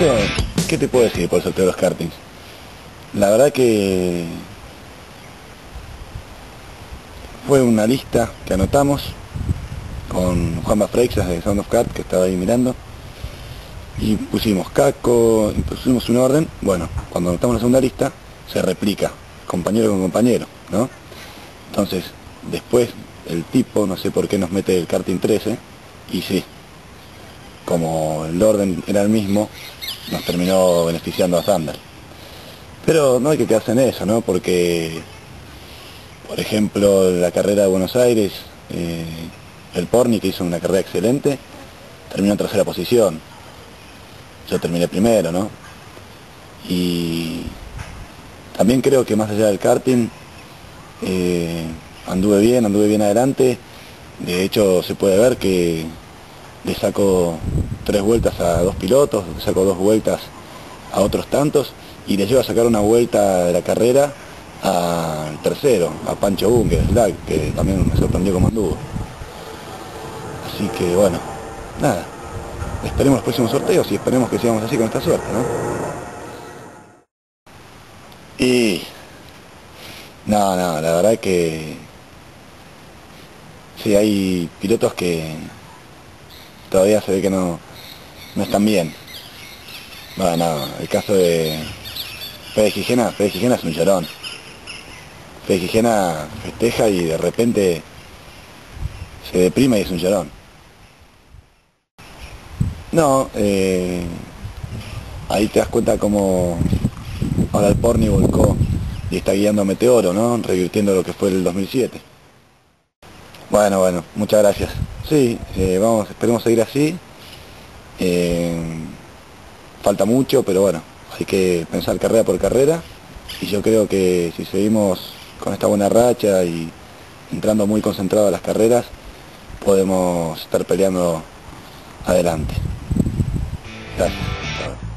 sé, ¿qué te puedo decir por el sorteo de los kartings? La verdad que fue una lista que anotamos con Juanma Freixas de Sound of Kart, que estaba ahí mirando, y pusimos Caco, y pusimos un orden. Bueno, cuando anotamos la segunda lista, se replica, compañero con compañero, ¿no? Entonces, después, el tipo, no sé por qué nos mete el karting 13, y sí, como el orden era el mismo, nos terminó beneficiando a Thunder. Pero no hay que quedarse en eso, ¿no? Porque, por ejemplo, la carrera de Buenos Aires, el Porni, que hizo una carrera excelente, terminó en tercera posición. Yo terminé primero, ¿no? Y también creo que más allá del karting, anduve bien adelante. De hecho, se puede ver que le saco 3 vueltas a 2 pilotos, le saco 2 vueltas a otros tantos, y le llevo a sacar una vuelta de la carrera al tercero, a Pancho Bunker, que también me sorprendió como anduvo. Así que bueno, nada, esperemos los próximos sorteos y esperemos que sigamos así con esta suerte, ¿no? Y no, la verdad que sí, hay pilotos que todavía se ve que no están bien. Bueno, el caso de Fede Gijena es un llorón. Fede Gijena festeja y de repente se deprime y es un llorón. No, ahí te das cuenta cómo ahora el Porni volcó y está guiando a Meteoro, ¿no? Revirtiendo lo que fue el 2007. Bueno, muchas gracias. Sí, vamos, esperemos seguir así. Eh, Falta mucho, pero bueno, hay que pensar carrera por carrera. Y yo creo que si seguimos con esta buena racha y entrando muy concentrado a las carreras, podemos estar peleando adelante. Gracias.